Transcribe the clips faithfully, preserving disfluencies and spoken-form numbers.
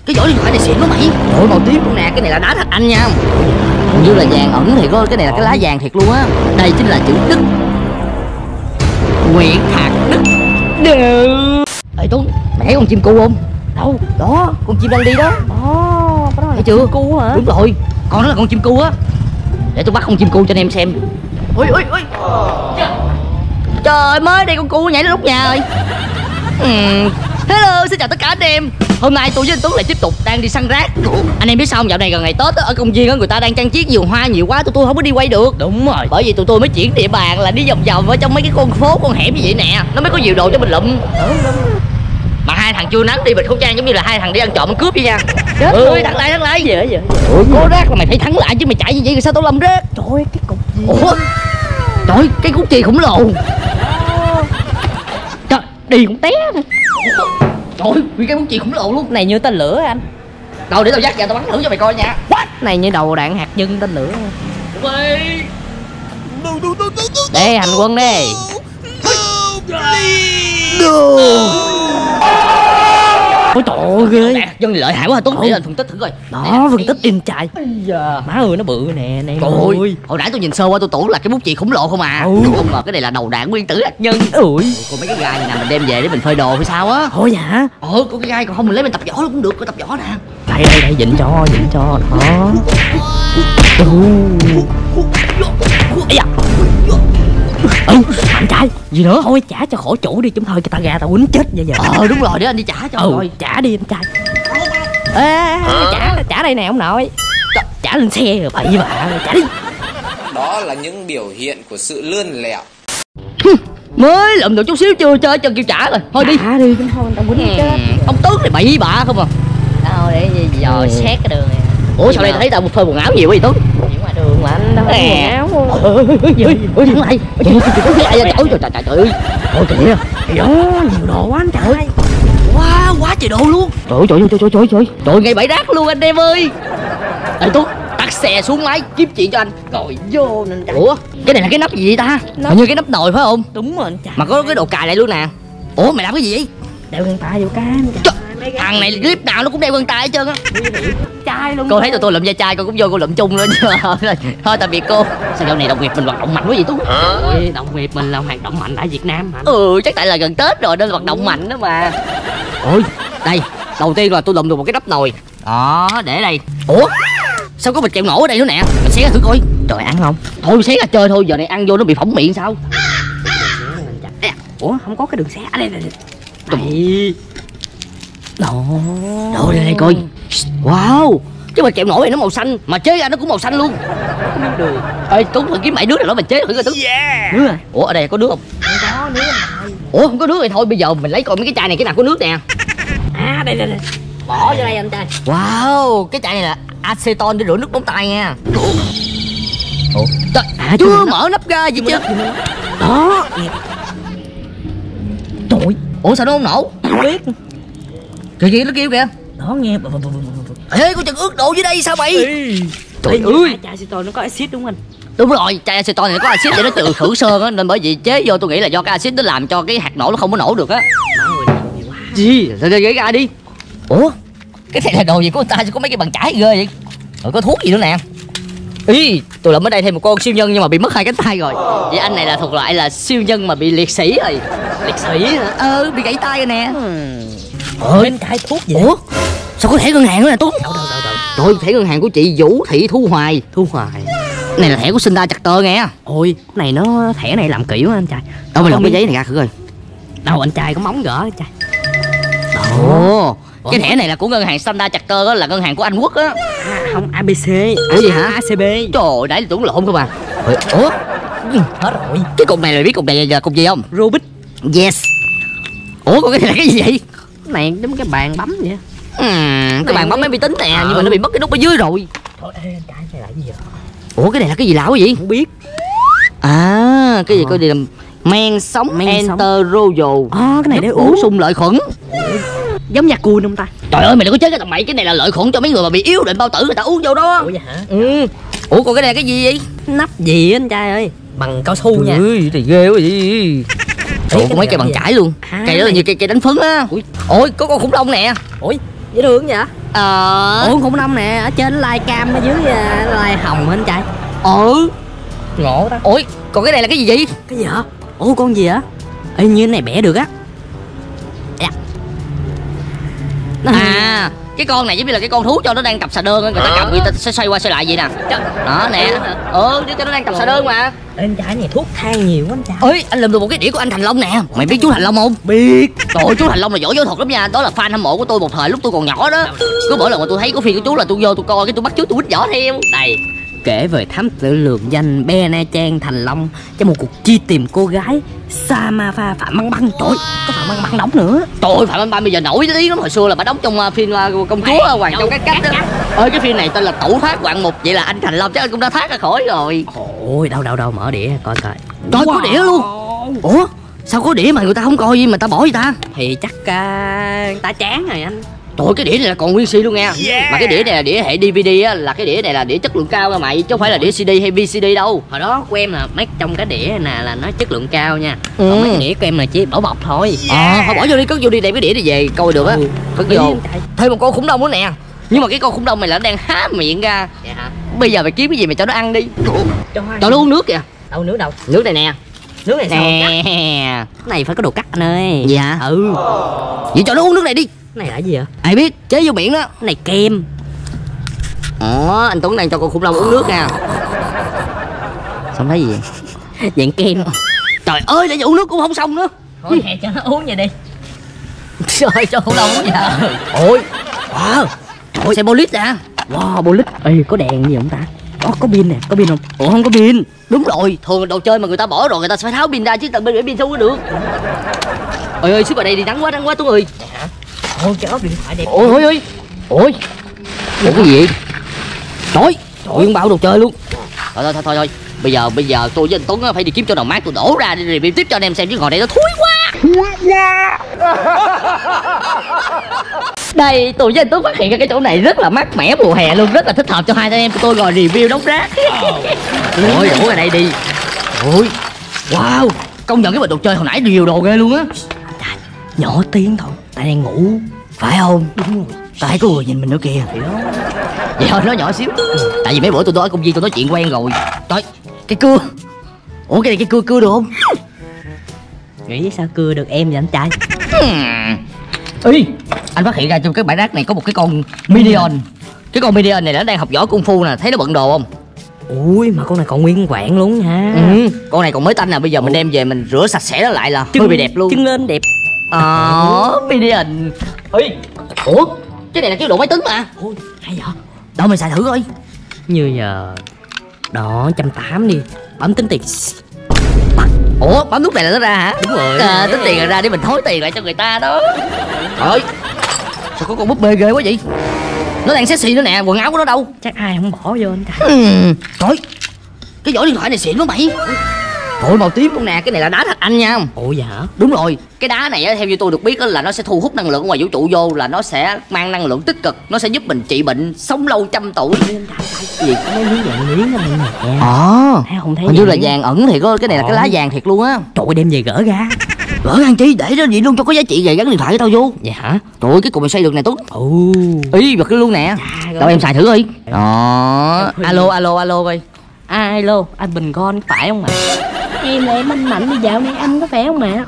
cái vỏ điện thoại này xịn quá mày. Trời màu tím luôn nè, cái này là đá thạch anh nha. Hình như là vàng ẩn thiệt á, cái này là cái lá vàng thiệt luôn á. Đây chính là chữ Đức. Nguyễn Thạc Đức. Đều. Ê Tuấn, mày thấy con chim cu không? Đâu? Đó, con chim đang đi đó. Ồ, cái đó là thấy chưa? cu hả? Đúng rồi, con đó là con chim cu á. Để tôi bắt con chim cu cho anh em xem. Ui ui ui. Trời, mới đây con cu nhảy lên nóc nhà rồi. uhm. Hello, xin chào tất cả anh em. Hôm nay tôi với anh Tuấn lại tiếp tục đang đi săn rác. Anh em biết sao không? Dạo này gần ngày Tết á, ở công viên á người ta đang trang trí vườn hoa nhiều quá, tụi tôi không có đi quay được. Đúng rồi. Bởi vì tụi tôi mới chuyển địa bàn là đi vòng vòng ở trong mấy cái con phố con hẻm như vậy nè, nó mới có nhiều đồ cho mình lụm. Đúng đúng. Mà hai thằng chưa nắng đi bịt khẩu trang giống như là hai thằng đi ăn trộm ăn cướp vậy nha. Chết ơi rồi. thắng lại thắng lại. Dễ dễ. Có rác là mày phải thắng lại chứ, mày chạy như vậy rồi sao tao lâm rác. Trời ơi, cái cục gì? Ủa trời, cái cút chì khổng lồ. Trời, đi cũng té nè. Trời, nguyên cái cút chì khổng lồ luôn. Này như tên lửa anh. Đâu để tao dắt ra tao bắn thử cho mày coi nha. What? Này như đầu đạn hạt nhân tên lửa. Đúng rồi. Đây hành quân đây. Ôi trời ơi ghê. Dân lợi hại quá, Tuấn để lên phân tích thử coi. Đó, phân tích in trai. Giờ má ơi nó bự nè nè. Trời ơi, hồi nãy tôi nhìn sơ qua tôi tưởng là cái bút chì khổng lồ không à. Ừ. Không ngờ cái này là đầu đạn nguyên tử hạt nhân. Ui. Còn mấy cái gai này nè mình đem về để mình phơi đồ hay sao á. Thôi dạ. Ờ, có cái gai còn không mình lấy mình tập võ luôn cũng được, có tập võ nè. Đây đây đây, dịnh cho, dịnh cho. Đó. Ây da. Ê, anh trai, gì nữa? Thôi trả cho khổ chủ đi, chúng thôi người ta ra tao quýnh chết vậy giờ. Ờ đúng rồi, để anh đi trả cho. Ừ, rồi. trả đi anh trai. Ê, trả trả đây nè ông nội. Trả lên xe rồi bậy bạ, trả đi. Đó là những biểu hiện của sự lươn lẹo. Mới lượm được chút xíu chưa chơi chân kêu trả rồi. Thôi đi. Trả đi, chúng thôi tao quýnh chết. Ông Tước này bậy bạ không à. Đâu để giờ Ừ. xét cái đường này. Ủa sao đây thấy tao một phơi quần áo nhiều quá vậy Tước? Những ngoài đường mà anh đâu có quần áo không? Ôi thằng này. Trời trời trời trời trời ơi. Ôi kìa. Đó, nhiều đồ quá anh trai. Quá quá trời đồ luôn. Trời ơi, trời ơi, trời ơi, trời ơi, trời ơi. Trời ngay bãi rác luôn anh em ơi. Ê Tước, tắt xe xuống máy kiếm chuyện cho anh. Rồi vô nên chạy. Ủa, cái này là cái nắp gì vậy ta? Nắp. Hình như cái nắp nồi phải không? Đúng rồi anh trai. Mà có cái đồ cài lại luôn nè. Ủa mày làm cái gì vậy? Đeo găng tay vô cá anh trai. Trời, thằng này clip nào nó cũng đeo găng tay hết trơn á. Trai luôn. Cô thấy tụi tôi lụm da trai cô cũng vô cô lụm chung luôn chứ. Thôi tạm biệt cô. Sao dạo này đồng nghiệp mình hoạt động mạnh quá vậy Tú? Ôi, đồng nghiệp mình là hoạt động mạnh tại Việt Nam mà. Ừ chắc tại là gần Tết rồi nên hoạt động mạnh đó mà. Ôi đây, đầu tiên là tôi lụm được một cái nắp nồi. Đó, để đây. Ủa sao có bịch kẹo nổ ở đây nữa nè? Mình xé ra thử coi. Trời ăn không? Thôi xé ra chơi thôi, giờ này ăn vô nó bị phỏng miệng sao? Ủa không có cái đường xé ở đây. Đây. Đó. Rồi đây, đây coi. Wow, chứ mà kẹo nổ này nó màu xanh mà chế ra nó cũng màu xanh luôn. Đường. Ê Tuấn thử kiếm bảy nước nào đó mình chế thử coi Tuấn. Yeah. Nước à? Ủa ở đây có nước không? Không có nước anh. Ủa không có nước thì thôi bây giờ mình lấy coi mấy cái chai này cái nào có nước nè. À đây đây đây. Bỏ vô đây anh trai. Wow, cái chai này là acetone để rửa nước móng tay nha. Ủa trời, À, chưa mở nắp ra gì chứ. Đó. Trời. Ủa sao nó không nổ? Không biết. Kìa kìa nó kêu kìa. Đó nghe. Ê con chừng ướt đồ dưới đây sao mày? Trời ơi. Chai acetone nó có axit đúng không anh? Đúng rồi, chai acetone này có axit để nó từ khử sơn á, nên bởi vì chế vô tôi nghĩ là do cái axit nó làm cho cái hạt nổ nó không có nổ được á. Mọi người làm nhiều quá. Gì? Thôi ghé ra đi. Ủa? Cái này là đồ gì của người ta sao có mấy cái bàn chải ghê vậy? Rồi có thuốc gì nữa nè. Ý, tôi lụm ở đây thêm một con siêu nhân nhưng mà bị mất hai cánh tay rồi. Vậy anh này là thuộc loại là siêu nhân mà bị liệt sĩ rồi. Liệt sĩ hả? Ờ, bị gãy tay rồi nè. Ờ, bên cạnh thuốc gì? Ủa? Sao có thẻ ngân hàng nữa nè Tuấn? Đâu đâu đâu đâu. Trời, thẻ ngân hàng của chị Vũ Thị Thu Hoài. Thu Hoài. Này là thẻ của Sinh Chặt Tơ nghe. Ôi, này nó thẻ này làm kỹ quá anh trai. Đâu mày lọc cái giấy này ra thử coi. Đâu anh trai có móng gỡ anh trai. Ồ, cái thẻ này là của ngân hàng Santa Chặt Tơ á, là ngân hàng của Anh Quốc á. À, không a bê xê. Ủa gì hả? a xê bê. Trời ơi, nãy tưởng lộn không à. Ủa? Hết rồi. Cái cục này là biết cục này là cục gì không? Rubik. Yes. Ủa còn cái này là cái gì vậy? Cái này giống cái bàn bấm vậy. Uhm, cái bàn bấm máy vi tính nè, Ừ. nhưng mà nó bị mất cái nút ở dưới rồi. Thôi ê anh trai này là cái gì vậy? Ủa cái này là cái gì lạ quá vậy? Không biết. À, cái gì Ờ. coi đi làm men sống Men sống. Enter Royal. À, cái này để Bổ uống. sung lợi khuẩn. Giống Yakult không ta? Trời ơi mày đừng có chết cái thằng mày, cái này là lợi khuẩn cho mấy người mà bị yếu định bao tử người ta uống vô đó. Ủa vậy hả? Ừ. Ủa còn cái này là cái gì vậy? Nắp gì anh trai ơi? Bằng cao su nha. Ui thì ghê quá vậy. Ủa cái có mấy này cây là bằng gì? chải luôn. À, Cây đó là này. như cây cây đánh phấn á. Ôi có con khủng long nè. Ủa dễ thương vậy? Ờ. Ủa khủng long nè, ở trên like cam ở dưới like hồng hả anh trai? Ừ. Ngộ ta. Ủa còn cái này là cái gì vậy? Cái gì hả? Ủa con gì hả? Ê như cái này bẻ được á. À. À cái con này giống như là cái con thú cho nó đang tập xà đơn, người ta cầm người ta sẽ xoay qua xoay lại vậy nè. Đó nè. Ừ để cho nó đang tập xà đơn mà. Ê, anh trai này thuốc thang nhiều quá anh trai. Ơi anh lượm được một cái đĩa của anh Thành Long nè. Mày biết chú Thành Long không? Biết. Trời ơi, chú Thành Long là giỏi võ thuật lắm nha. Đó là fan hâm mộ của tôi một thời lúc tôi còn nhỏ đó. Cứ mỗi lần mà tôi thấy có phim của chú là tôi vô tôi coi cái tôi bắt chước tôi quýt võ theo. Đây, kể về thám tử lường danh Be Na Trang Thành Long trong một cuộc truy tìm cô gái Samafa Phạm Băng Băng. Trời ơi, có Phạm Băng Băng đóng nữa. Trời ơi, Phạm Băng Băng bây giờ nổi tiếng lắm. Hồi xưa là bà đóng trong uh, phim uh, Công chúa uh, Hoàng Châu Các Cách đó. Ơi cái phim này tên là Tẩu Thoát Ngoạn Mục. Vậy là anh Thành Long chắc anh cũng đã thoát ra khỏi rồi. Ôi đâu đâu đâu, mở đĩa coi coi. Trời wow. Có đĩa luôn. Ủa sao có đĩa mà người ta không coi gì mà ta bỏ vậy ta? Thì chắc uh, người ta chán rồi anh. Trời ơi, cái đĩa này là còn nguyên xê luôn nha. Yeah. Mà cái đĩa này là đĩa hệ đê vê đê á, là cái đĩa này là đĩa chất lượng cao nha mày, chứ không phải là đĩa xê đê hay vê xê đê đâu. Hồi đó của em là mấy trong cái đĩa nè là nó chất lượng cao nha. Ừ. Còn mấy cái đĩa của em là chỉ bỏ bọc thôi. Ờ, thôi bỏ vô đi, cất vô đi, đem cái đĩa này về coi được á. Ừ. Cất vô. Thêm một con khủng long nữa nè. Nhưng mà cái con khủng long này là đang há miệng ra. Dạ hả? Bây giờ mày kiếm cái gì mày cho nó ăn đi. Cho, cho nó uống nước kìa. đâu nước đâu? Nước này nè. Nước này sao nè. Cái này phải có đồ cắt anh ơi. Gì hả? Ừ. Vậy cho nó uống nước này đi. Cái này là gì vậy? Ai biết, chế vô miệng đó. Cái này kem. Ồ, anh Tuấn đang cho con khủng long uống nước nè. Xong thấy gì vậy? Dạng kem. Trời ơi, để uống nước cũng không xong nữa. Thôi hè cho nó uống vậy đi. Trời, cho khủng long uống vậy hả? Ôi, wow. Ôi, xe bolit nè. Wow, bolit. Ê, có đèn gì không ta? Có, có pin nè, có pin không? Ủa không có pin. Đúng rồi, thường đồ chơi mà người ta bỏ rồi người ta sẽ phải tháo pin ra chứ tận bên để pin không có được. Ôi ơi, xíu vào đây đi, nắng quá, nắng quá Tuấn ơi. Hả? Ôi trời ơi, điện thoại đẹp. Ôi ôi ôi. Ôi. Ủa cái gì vậy? Trời, trời ơi, bao đồ chơi luôn. Thôi thôi thôi thôi thôi. Bây giờ bây giờ tôi với anh Tuấn phải đi kiếm chỗ nào mát tôi đổ ra đi review tiếp cho anh em xem chứ ngồi đây nó thúi quá. Thúi quá. Đây, tôi với anh Tuấn phát hiện ra cái chỗ này rất là mát mẻ mùa hè luôn, rất là thích hợp cho hai anh em của tôi ngồi review đống rác. Ôi, đổ ra đây đi. Ôi. Wow, công nhận cái bình đồ chơi hồi nãy nhiều đồ ghê luôn á. Nhỏ tiếng thôi, tại đang ngủ. Phải không? Đúng rồi. Tại có người nhìn mình nữa kìa. Thì đó. Vậy thôi nó nhỏ xíu. Tại vì mấy bữa tôi nói ở công viên tôi nói chuyện quen rồi. Trời, cái cưa. Ủa cái này cái cưa cưa được không? Nghĩ sao cưa được em vậy anh trai? Ý, anh phát hiện ra trong cái bãi rác này có một cái con Minion. Cái con Minion này nó đang học võ cung phu nè, thấy nó bận đồ không? Ui mà con này còn nguyên vẹn luôn nha. Ừ, con này còn mới tanh nè, bây giờ mình đem về mình rửa sạch sẽ nó lại là hơi bị đẹp luôn. Trưng lên đẹp. Ờ, Minion. Ý, ủa, cái này là cái đồ máy tính mà. Ôi, hay vậy? Đâu mình xài thử coi. Như giờ đó trăm tám đi, bấm tính tiền. Ủa, bấm nút này là nó ra hả? Đúng rồi. À, tính tiền rồi ra để mình thối tiền lại cho người ta đó. Trời ơi, sao có con búp bê ghê quá vậy? Nó đang sexy nữa nè, quần áo của nó đâu? Chắc ai không bỏ vô anh trai. Ừ. Trời, cái vỏ điện thoại này xịn quá mày. Trời, màu tím luôn nè, cái này là đá thạch anh nha. Ủa dạ hả? Đúng rồi, cái đá này á, theo như tôi được biết á, là nó sẽ thu hút năng lượng ngoài vũ trụ vô, là nó sẽ mang năng lượng tích cực, nó sẽ giúp mình trị bệnh, sống lâu trăm tuổi. Gì có mấy miếng vàng miếng ở đây nè. Ờ, thấy không thấy hình như là miếng? vàng ẩn thiệt á, cái này là cái lá vàng thiệt luôn á. Trời ơi, đem về gỡ ra. Gỡ ăn chi, để đó vậy luôn cho có giá trị về gắn điện thoại của tao vô. Vậy hả? Trời ơi, cái cục này xây được nè Tuấn. Ồ. Ý, bật luôn nè. Đâu em xài thử đi. Đó, alo alo alo coi. À, alo, anh Bình Con phải không ạ? Em là em anh Mạnh đi dạo này anh có phải không ạ?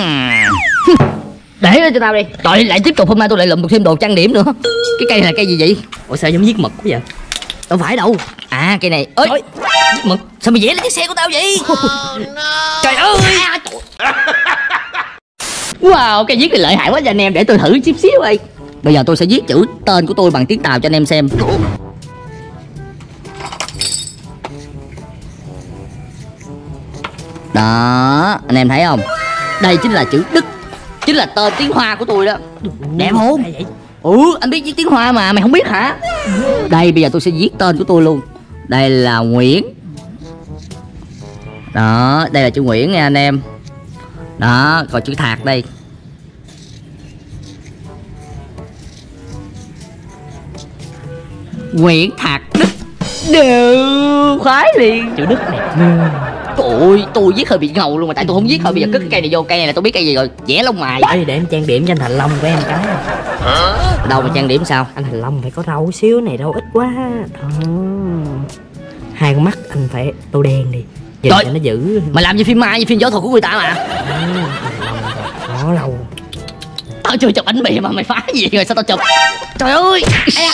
Để đó cho tao đi. Trời, lại tiếp tục hôm nay tôi lại lượm được thêm đồ trang điểm nữa. Cái cây này là cây gì vậy? Ủa sao giống viết mực quá vậy? Đâu phải đâu. À cây này. Ơi, viết mực. Sao mày vẽ lên chiếc xe của tao vậy? Oh, no. Trời ơi. Wow, cái viết này lợi hại quá cho anh em, để tôi thử chút xíu đi. Bây giờ tôi sẽ viết chữ tên của tôi bằng tiếng Tàu cho anh em xem. Đó, anh em thấy không? Đây chính là chữ Đức, chính là tên tiếng Hoa của tôi đó. Đẹp không? Ừ, anh biết viết tiếng Hoa mà, mày không biết hả? Đây, bây giờ tôi sẽ viết tên của tôi luôn. Đây là Nguyễn. Đó, đây là chữ Nguyễn nha anh em. Đó, còn chữ Thạc đây. Nguyễn Thạc Đức. Đều khoái liền. Chữ Đức đẹp. Ôi, tôi viết hơi bị ngầu luôn mà tại tôi không viết thôi. Bây giờ cất cái cây này vô, cây này là tôi biết cây gì rồi, vẽ lông mày. Ê, để em trang điểm cho anh Thành Long của em cái. Đâu mà trang điểm sao? Anh Thành Long phải có râu xíu, này râu ít quá. Đó. Hai con mắt anh phải tô đen đi, nhìn Trời, cho nó dữ. mày làm như phim ma, như phim võ thuật của người ta mà. À, Thành Long có râu. Tao chưa chụp ảnh bìa mà mày phá gì rồi sao tao chụp? Trời ơi.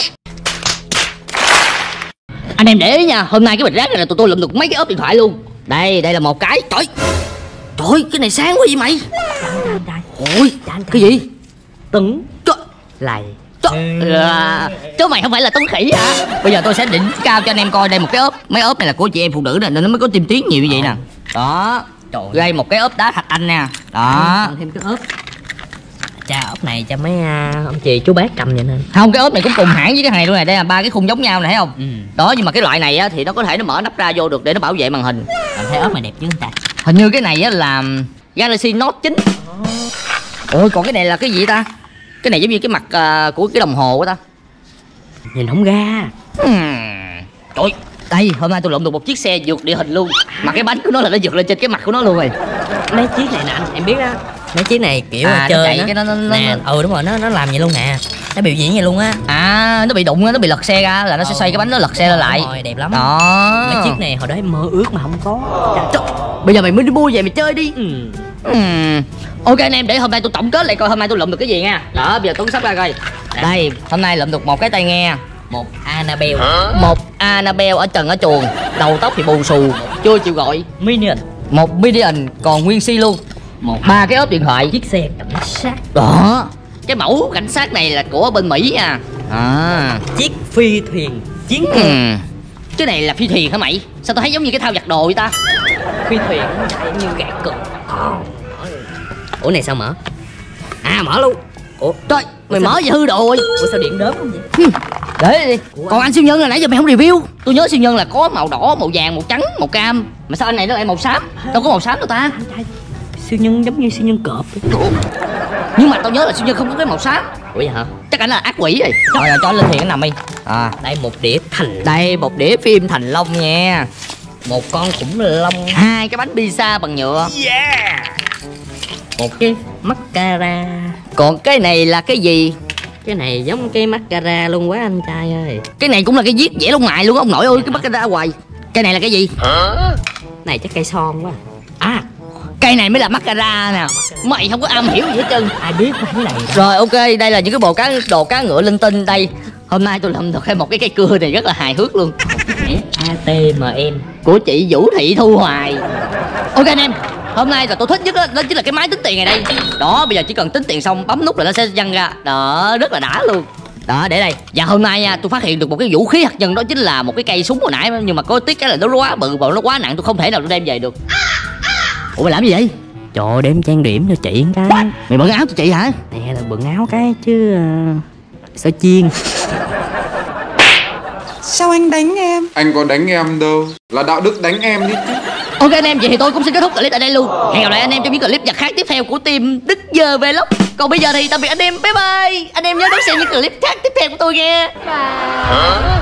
Anh em để ý nha, hôm nay cái bịch rác này là tụi tôi lượm được mấy cái ốp điện thoại luôn. Đây, đây là một cái. Trời, trời, cái này sáng quá vậy mày. Ôi, cái gì? Tấn Trời, lại. trời, à, chứ mày không phải là Tuấn Khỉ hả? Bây giờ tôi sẽ đỉnh cao cho anh em coi đây một cái ốp. Mấy ốp này là của chị em phụ nữ nè, nên nó mới có tim tiếng nhiều như vậy nè. Đó, đây một cái ốp đá thạch anh nè. Đó, còn thêm cái ốp. Cha ốp này cho mấy uh, ông chị chú bác cầm vậy nên. không, cái ốp này cũng cùng hãng với cái này luôn này. Đây là ba cái khung giống nhau này, thấy không? Ừ. Đó, nhưng mà cái loại này á thì nó có thể nó mở nắp ra vô được để nó bảo vệ màn hình. Cảm thấy ốp này đẹp chứ anh ta. Hình như cái này á là Galaxy Note chín. Ôi, còn cái này là cái gì ta? Cái này giống như cái mặt uh, của cái đồng hồ của ta. Nhìn không ra. uhm. Trời, đây hôm nay tôi lượm được một chiếc xe vượt địa hình luôn. Mà cái bánh của nó là nó vượt lên trên cái mặt của nó luôn rồi. Mấy chiếc này nè anh, em biết á. Mấy chiếc này kiểu À, nó chơi chạy nó, cái nó- nó- nó- nè, ừ đúng rồi, nó nó làm vậy luôn nè. Nó biểu diễn vậy luôn á. À, nó bị đụng á, nó bị lật xe ra là nó sẽ Ừ. xoay cái bánh nó lật xe lên lại. Đúng rồi, đẹp lắm. Đó. Mấy chiếc này hồi đó em mơ ước mà không có. Trời, bây giờ mày mới đi mua về mày chơi đi. Ừ. Uhm. Ok anh em, để hôm nay tôi tổng kết lại coi hôm nay tôi lượm được cái gì nha. Đó, bây giờ Tuấn sắp ra coi. Đây, hôm nay lượm được một cái tai nghe, Một Annabelle. một Annabelle ở trần ở chuồng, đầu tóc thì bù xù, chưa chịu gọi, Minion. một Minion còn nguyên si luôn, một ba cái ốp điện thoại. Chiếc xe cảnh sát. Đó, cái mẫu cảnh sát này là của bên Mỹ nha. À, Chiếc phi thuyền chiến ừ. Cái này là phi thuyền hả mày? Sao tôi thấy giống như cái thao giặt đồ vậy ta? phi thuyền nó chạy như gạt cực. Ủa này sao mở? À mở luôn. Ủa Trời, mày mở gì hư đồ rồi. Ủa sao điện đớm không vậy? Để đi. Còn anh siêu nhân là nãy giờ mày không review. Tôi nhớ siêu nhân là có màu đỏ, màu vàng, màu trắng, màu cam. Mà sao anh này nó lại màu xám? Đâu có màu xám đâu ta. Anh trai, siêu nhân giống như siêu nhân cọp. Nhưng mà tao nhớ là siêu nhân không có cái màu xám. Ủa vậy hả? Chắc anh là ác quỷ rồi. Rồi cho anh lên thiền anh nằm đi. À, Đây một đĩa thành, đây một đĩa phim Thành Long nha. một con khủng long, Hai cái bánh pizza bằng nhựa. một cái mascara. Còn cái này là cái gì? Cái này giống cái mascara luôn quá anh trai ơi. Cái này cũng là cái viết vẽ lông mày luôn ông nội ơi, cái bắt cái ra hoài. Cái này là cái gì? Này chắc cây son quá. À Cây này mới là mascara nè. Mày không có am hiểu gì hết trơn. ai biết cái này. Rồi ok, đây là những cái bộ cá đồ cá ngựa linh tinh đây. Hôm nay tôi làm được thêm một cái cây cưa này rất là hài hước luôn. a tê em em. Của chị Vũ Thị Thu Hoài. Ok anh em, hôm nay là tôi thích nhất đó, đó chính là cái máy tính tiền này đây. Đó, bây giờ chỉ cần tính tiền xong bấm nút là nó sẽ văng ra. Đó, rất là đã luôn. Đó, để đây. Và hôm nay nha, tôi phát hiện được một cái vũ khí hạt nhân, đó chính là một cái cây súng hồi nãy. Nhưng mà có tiếc cái là nó quá bự và nó quá nặng, tôi không thể nào tôi đem về được. Ủa mày làm gì vậy? Trời ơi, để em trang điểm cho chị cái. Mày bận áo cho chị hả? Nè là bận áo cái chứ uh, sao chiên. Sao anh đánh em? Anh có đánh em đâu, là đạo đức đánh em đi chứ. Ok anh em, vậy thì tôi cũng xin kết thúc clip tại đây luôn. Hẹn gặp lại anh em trong những clip giật khác tiếp theo của team Đức Giờ Vlog. Còn bây giờ thì tạm biệt anh em, bye bye. Anh em nhớ đón xem những clip khác tiếp theo của tôi nghe.